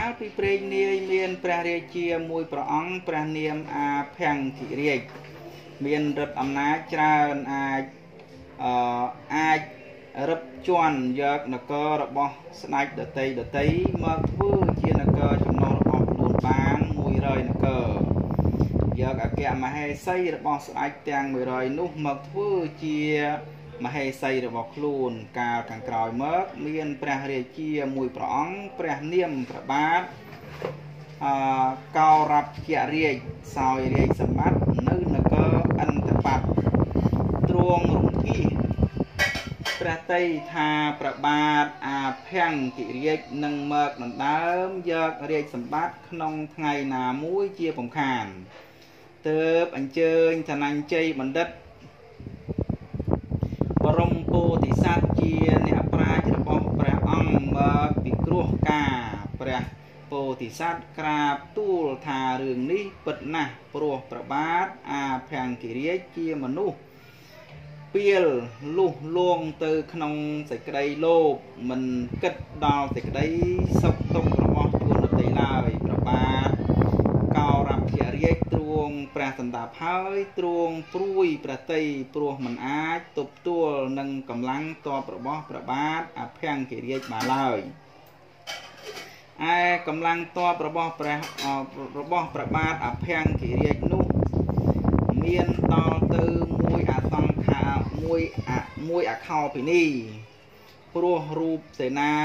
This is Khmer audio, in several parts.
កាលពីព្រេងនាយមានព្រះរាជាមួយព្រះអង្គព្រះនាមអាភង្គិរាជមានឫទ្ធិអំណាចច្រើនអាចរឹបជាន់យកនគររបស់ស្ដេចដតីមកធ្វើជានគរចំណុះរបស់ខ្លួនបាន100នគរយកអគ្គមហេសីរបស់ស្ដេចទាំង100នោះមកធ្វើជាមហេសីរបស់ខ្លួនកាលខាងក្រោយមកមានព្រះរាជាមួយព្រះអង្គព្រះនាមព្រះបាទកោរពជារាជសោយរាជសម្បត្តិនៅនគរអន្តបត្តិទ្រង់រំគាព្រះតីថាព្រះបាទអាភង្គិរាជនឹងមកដណ្ដើមយករាជសម្បត្តិក្នុងថ្ងៃណាមួយជាពំខានទើបអញ្ជើញឋានញ្ជ័យបណ្ឌិតបរមពោធិសត្វជាអ្នកប្រាជ្ញរបស់ព្រះអង្គមកពិគ្រោះការព្រះពោធិសត្វក្រាបទូលថារឿងនេះពិតណាស់ព្រោះព្រះបាទអាភង្គិរាជជាមនុស្សពាលលុះលងទៅក្នុងសេចក្តីលោភមិនគិតដល់សេចក្តីសុខទុក្ខរបស់ខ្លួនដទៃឡើយព្រះបាទកោរពជារាជទ្រង់ព្រះសន្តាប់ហើយទ្រង់ព្រួយព្រះតីព្រោះមិនអាចទប់ទល់នឹងកម្លាំងទ័ពរបស់ព្រះបាទអាភង្គិរាជបានឡើយឯកម្លាំងទ័ពរបស់ព្រះបាទអាភង្គិរាជនោះមានដល់ទៅមួយអខោភិនីព្រោះរូបសេនា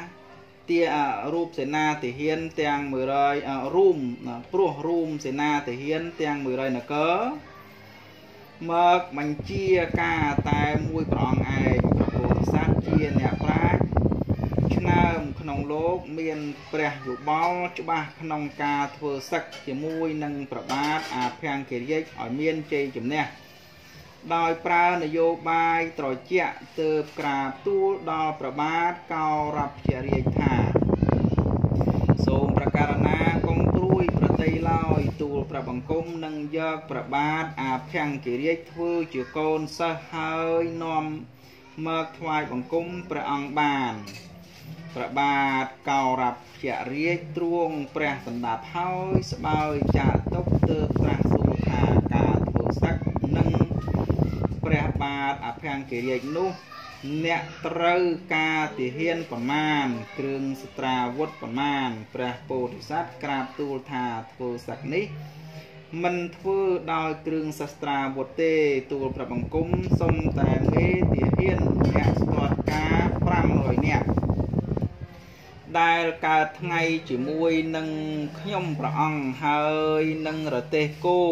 ទាហានទាំង100រូមសេនាទាហានទាំង100នគរមកបញ្ជាការតែមួយព្រះអង្គឯងព្រះពោធិសត្វជាអ្នកប្រាជ្ញឆ្នើមក្នុងលោកមានព្រះយោបល់ច្បាស់ក្នុងការធ្វើសឹកជាមួយនឹងព្រះបាទអាភង្គិរាជឲ្យមានជ័យជំនះដោយប្រើនយោបាយត្រជាក់ទើបក្រាបទូលដល់ព្រះបាទកោរពជារាជថាសូមប្រកាសណាកុំព្រួយប្រតីឡើយទូលព្រះបង្គំនឹងយកព្រះបាទអាភង្គិរាជធ្វើជាកូនសិស្សហើយនាំមកថ្វាយបង្គំព្រះអង្គបានព្រះបាទកោរពជារាជទ្រង់ព្រះសន្តាប់ហើយស្បើយចាកទុកទើបត្រាស់សួរថាការធ្វើសឹកនឹងព្រះបាទអាភង្គិរាជនោះអ្នកត្រូវការទាហានប៉ុន្មានគ្រឿងសត្រាវុធប៉ុន្មានព្រះពោធិសត្វក្រាបទូលថាធ្វើសឹកនេះមិនធ្វើដោយគ្រឿងសត្រាវុធទេទូលព្រះបង្គំសុំតែមេទាហានអ្នកស្ទាត់ការ500នាក់ដែលកើតថ្ងៃជាមួយនឹងខ្ញុំព្រះអង្គហើយនឹងរទេះគោ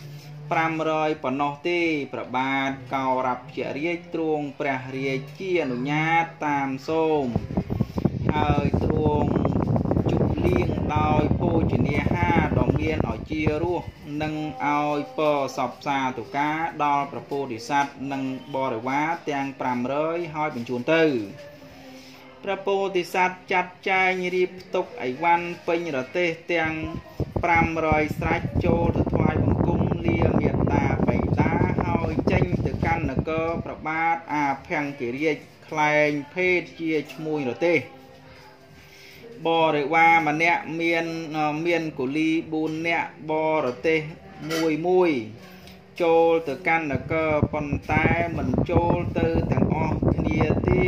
500ប៉ុណ្ណោះទេព្រះបាទកោរពជារាជទ្រង់ព្រះរាជាអនុញ្ញាតតាមសូមហើយទ្រង់ជប់លៀងដោយភោជនាហារដ៏មានឱជារសនិងឲ្យពរសពសាធុការដល់ព្រះពោធិសត្វនិងបរិវារទាំង500ហើយបញ្ជូនទៅព្រះពោធិសត្វចាត់ចែងរៀបផ្ទុកអីវ៉ាន់ពេញរទេះទាំង500ស្រេចចូលទៅថ្វាយបង្គំលាមេត្តាបិតាហើយចេញទៅកាន់នគរព្រះបាទអាភង្គិរាជខ្លែងភេទជាឈ្មួញរទេះបរិវារម្នាក់មានកូលី4នាក់បរទេសមួយចូលទៅកាន់នគរប៉ុន្តែមិនចូលទៅទាំងអស់គ្នា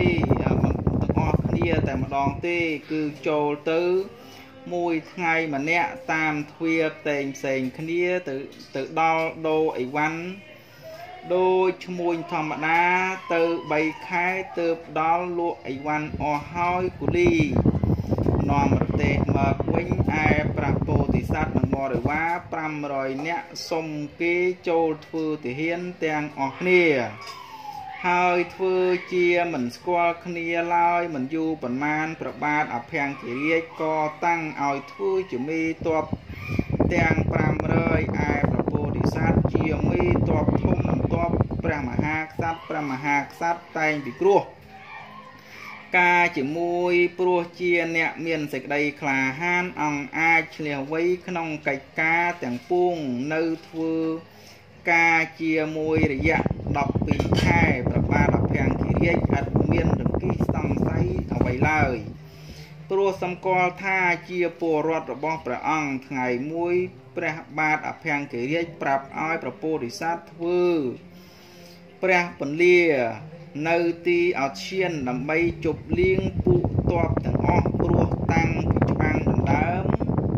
តែម្ដងទេគឺចូលទៅមួយថ្ងៃម្នាក់តាមទ្វារផ្សេងគ្នាទៅដល់ដូរអីវ៉ាន់ដូចឈ្មួញធម្មតាទៅ3ខែទើបដល់លក់អីវ៉ាន់អស់ហើយគូលីនាំប្រទេសមកវិញឯព្រះពោធិសត្វនិងបរិវារ500នាក់សុំគេចូលធ្វើទាហានទាំងអស់គ្នាហើយធ្វើជាមិនស្គាល់គ្នាឡើយមិនយូរប៉ុន្មានព្រះបាទអភង្គិរាជក៏តាំងឲ្យធ្វើជាមេទ័ពទាំង500ឯព្រះពោធិសត្វជាមេទ័ពធំនិងទ័ពព្រះមហាក្សត្រតែងពិគ្រោះការជាមួយព្រោះជាអ្នកមានសេចក្តីក្លាហានអង្គអាចឆ្លៀសវៃក្នុងកិច្ចការទាំងពួងនៅធ្វើការជាមួយរយៈ12ខែព្រះបាទអភង្គិរាជឥតមានរង្គិះសង្ស័យអ្វីឡើយព្រោះសម្គាល់ថាជាពលរដ្ឋរបស់ព្រះអង្គថ្ងៃមួយព្រះបាទអភ័ង្គរាជប្រាប់ឲ្យព្រះពោធិសត្វធ្វើព្រះពន្លានៅទីអោឈានដើម្បីជប់លៀងពួកទ័ពទាំងអស់ព្រោះតាំងពីច្បាំងដណ្ដើម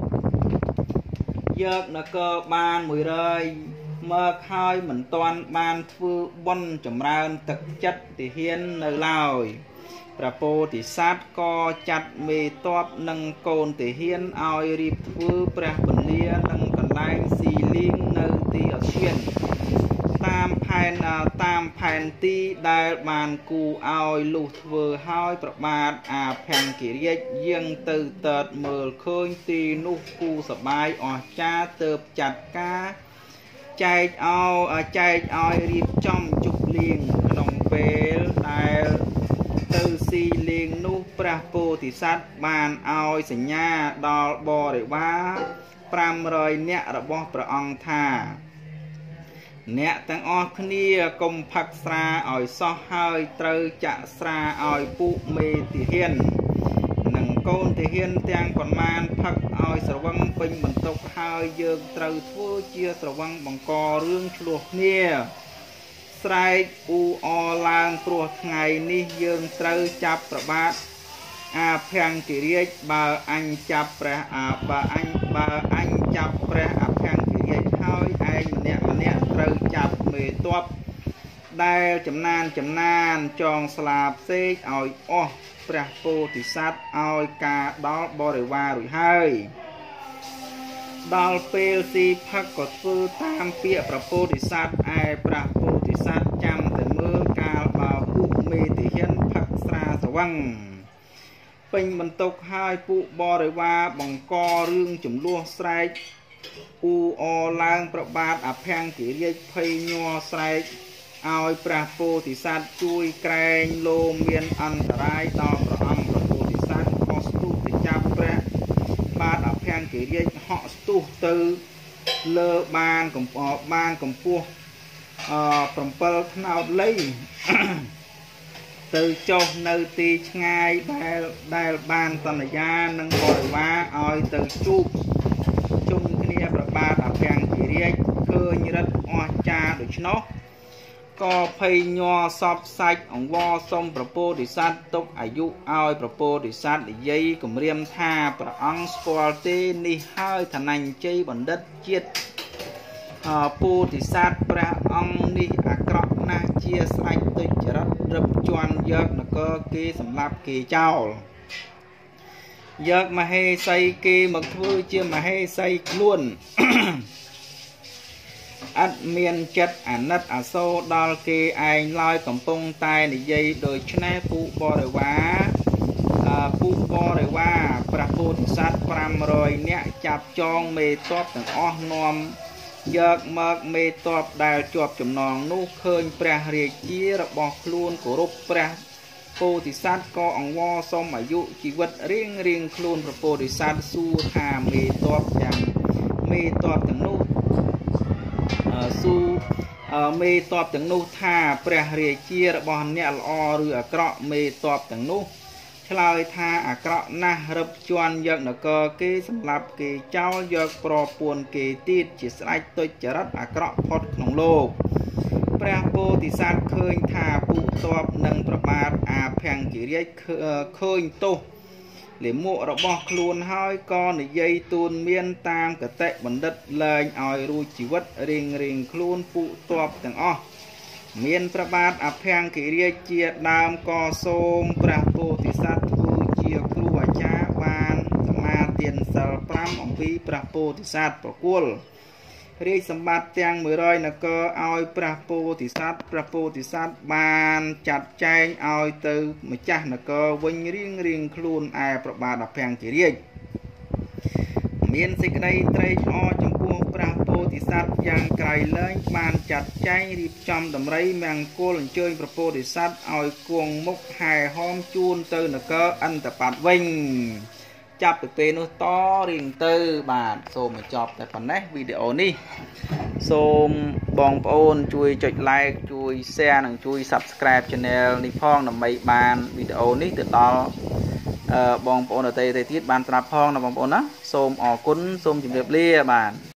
យកនគរបាន100មកហើយមិនទាន់បានធ្វើបុណ្យចម្រើនទឹកចិត្តទាហាននៅឡើយព្រះពោធិសត្វក៏ចាត់មេទ័ពនិងកូនទាហានឲ្យរៀបធ្វើព្រះពន្លានិងកន្លែងស៊ីលៀងនៅទីអឈានតាមផែនទីដែលបានគូឲ្យលុះធ្វើឲ្យប្របាទអាភ័ង្គរាជយាងទៅតើតមើលឃើញទីនោះគូសបាយអស្ចារ្យទើបចាត់ការចែកឲ្យរៀបចំជប់លៀងក្នុងពេលដែលទៅស៊ីលៀងនោះព្រះពោធិសត្វបានឲ្យសញ្ញាដល់បរិវារ500នាក់របស់ព្រះអង្គថាអ្នកទាំងអស់គ្នាកុំផឹកស្រាឲ្យសោះហើយត្រូវចាក់ស្រាឲ្យពួកមេទាហាននិងកូនទាហានទាំងប៉ុន្មានផឹកឲ្យស្រវឹងពេញបន្ទុកហើយយើងត្រូវធ្វើជាស្រវឹងបង្ករឿងឆ្លោះគ្នាស្រែកអ៊ូអឡើងព្រោះថ្ងៃនេះយើងត្រូវចាប់ប្របាទអាភ័ង្គរាជបើអញចាប់ព្រះចាប់ព្រះអាភ័ង្គរាជហើយឯងម្នាក់ត្រូវចាប់មេទ័ពដែលចំណានចងស្លាបសេកឲ្យអស់ព្រះពោធិសត្វឲ្យការដល់បរិវាររួចហើយដល់ពេលស៊ីផឹកក៏ធ្វើតាមពាក្យព្រះពោធិសត្វឯព្រះពោធិសត្វចាំតែមើលកាលបើពួកមេទាហានផឹកស្រាស្វឹងពេញបន្ទុកហើយពួកបរិវារបង្ករឿងចំនួនស្រែកអ៊ូអឡើងប្របាទអភ័ង្គរាជភ័យញ័រស្រែកឲ្យព្រះពោធិសត្វជួយក្រែងលោមានអន្តរាយដល់ព្រះអង្គព្រះពោធិសត្វក៏ស្ទុះទៅចាប់ព្រះបាទអភ័ង្គរាជហក់ស្ទុះទៅលើបានកម្ពស់7ថ្នោតលៃទៅចុះនៅទីឆ្ងាយដែលបានសន្យានឹងបរិវារឲ្យទៅជួបជុំគ្នាប្របាទអភ័ង្គរាជឃើញរិទ្ធអស្ចារ្យដូច្នោះក៏ភ័យញ័រសពសាច់អង្វរសុំព្រះពោធិសត្វទុកអាយុឲ្យព្រះពោធិសត្វនិយាយគម្រាមថាព្រះអង្គស្គាល់ទេនេះហើយឋានញ្ជ័យបណ្ឌិតជាតិពោធិសត្វព្រះអង្គនេះអាក្រក់ណាស់ជាស្ដេចទុច្ចរិតរឹបជាន់យកនគរគេសម្លាប់គេចោលយកមហេសីគេមកធ្វើជាមហេសីខ្លួន អត់មានចិត្តអាណិតអាសូរដល់គេឯងឡើយកំពុងតែនិយាយដូច្នេះពួកបរិវារព្រះពោធិសត្វ500នាក់ចាប់ចងមេទ័ពទាំងអស់នាំយកមកមេទ័ពដែលជាប់ចំណងនោះឃើញព្រះរាជារបស់ខ្លួនគោរពព្រះពោធិសត្វក៏អង្វរសុំអាយុជីវិតរៀងខ្លួនព្រះពោធិសត្វសួរថាមេទ័ពទាំងនោះថាព្រះរាជារបស់អ្នកល្អឬអាក្រក់មេទ័ពទាំងនោះឆ្លើយថាអាក្រក់ណាស់រឹបជាន់យកនគរគេសម្លាប់គេចោលយកប្រពន្ធគេទៀតជាស្ដេចទុច្ចរិតអាក្រក់ផុតក្នុងលោកព្រះពោធិសត្វឃើញថាពួកទ័ពនិងប្របាទអាភ័ង្គរាជឃើញទោសលាមករបស់ខ្លួនហើយក៏និយាយទូនមានតាមកតិបណ្ឌិតលែងឲ្យរួចជីវិតរៀងខ្លួនពួកទ័ពទាំងអស់មានព្រះបាទអភ័ង្គរាជជាដើមក៏សូមព្រះពោធិសត្វធ្វើជាគ្រូអាចារ្យបានសមាទានសិល5អំពីព្រះពោធិសត្វប្រគល់រាជសម្បត្តិទាំង100នគរឲ្យព្រះពោធិសត្វបានចាត់ចែងឲ្យទៅម្ចាស់នគរវិញរៀងខ្លួនឯព្រះបាទអភ័ង្គរាជមានសេចក្តីត្រេកអរចំពោះព្រះពោធិសត្វយ៉ាងក្រៃលែងបានចាត់ចែងរៀបចំដំរីមង្គលអញ្ជើញព្រះពោធិសត្វឲ្យគង់មុខហែហោមជូនទៅនគរអន្តបត្តិវិញចាប់ពីពេលនោះតរៀងទៅបាទសូមបញ្ចប់តែប៉ុណ្ណេះវីដេអូនេះសូមបងប្អូនជួយចុច like ជួយ share និងជួយ subscribe channel នេះផងដើម្បីបានវីដេអូនេះទៅដល់បងប្អូនអតីតទៀតបានស្រាប់ផងណាបងប្អូនណាសូមអរគុណសូមជម្រាបលាបាទ